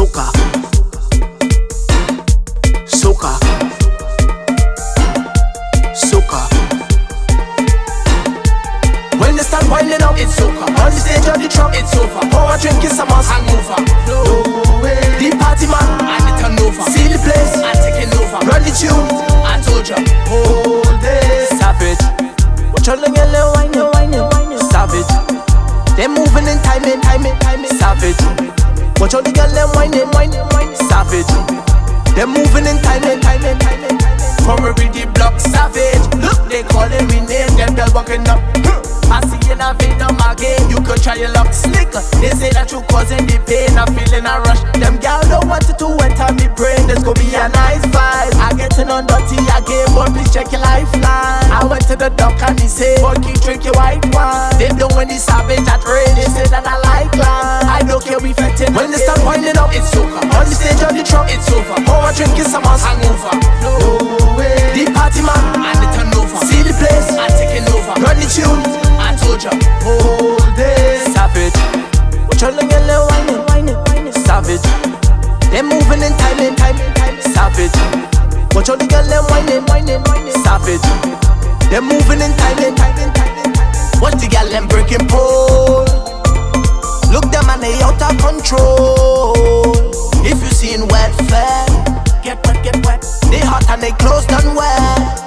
Soca, Soca, Soca. When they start winding up, it's Soca. On the stage of the truck, it's over. Power drink is a must. Hangover, no way. The party man, and the turnover. See the place, I'm taking over. Run the tune, I told ya. Hold it, savage. Watch all the girls whining, savage. They moving in timing, savage. Watch all the girls whining, savage. They moving in timing. From a ready block, savage. Look, they calling me name, them girls walking up. I see you in a victim again, you could try your luck slicker. They say that you causing the pain, I'm feeling a rush. Them gal don't want it to enter me brain, there's gonna be a nice vibe. I getting on dirty again, but please check your lifeline. I went to the dock and he said, boy, keep drinking white wine. They don't when the savage at rain, they say that I like line. I don't care we fetting. When they start winding up, it's Soca. On the stage of the truck, it's over. Power drink is a must. Hangover, no way. The party man, and the turnover. See the place, I'm taking over. Run the tune, I told ya. Hold it, savage. Watch all the girls whining, savage. They moving in timing, savage. Watch all the girls whining, savage. They moving in timing. Watch the girl them breaking pole. Look them and they out of control. If you seen wet fed, get wet. They hot and they close done well.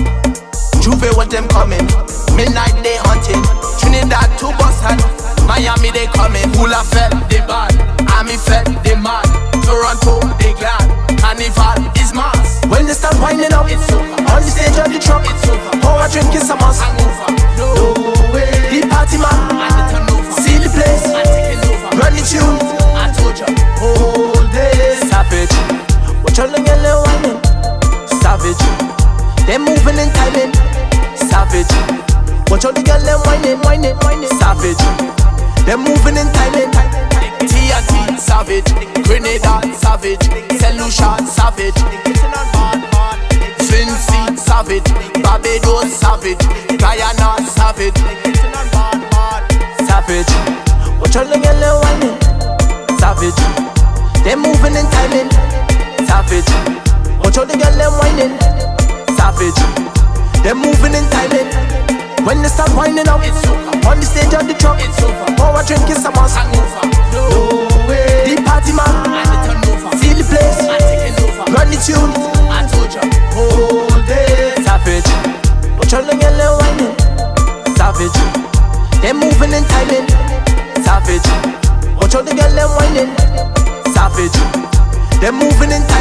Juve what them coming, midnight they hunting. Trinidad to Boston, Miami they coming. Hula fed, they bad, Army fed, they mad. Toronto, they glad, Carnival is mass. When they start winding up, it's Soca. On the stage of the truck, it's over. Power drink is a must. Hangover, no way. The party man, and the turnover. See the place, I'm taking over. Run the tune, I told ya. Hold it, savage. Watch all the girls whining, savage. They moving in timing, savage. Watch all the girls whining, savage. They moving in timing. TNT, savage. Grenada, savage. Selusha, savage. Vinci, savage. Barbados, savage. Guyana, savage. Savage. Watch all the girls whining, savage. They moving in timing, savage. Watch all the girls whining, savage. They moving in timing. When they start winding up, it's Soca. On the stage of the truck, it's over. Power drink is a must. Hangover, no way. The party man, and the turnover. See the place, I'm taking over. Run the tune, I told ya. Hold it, savage. Watch all the girls whining, savage. They moving in timing, savage. Watch all the girls whining, savage. They moving in timing.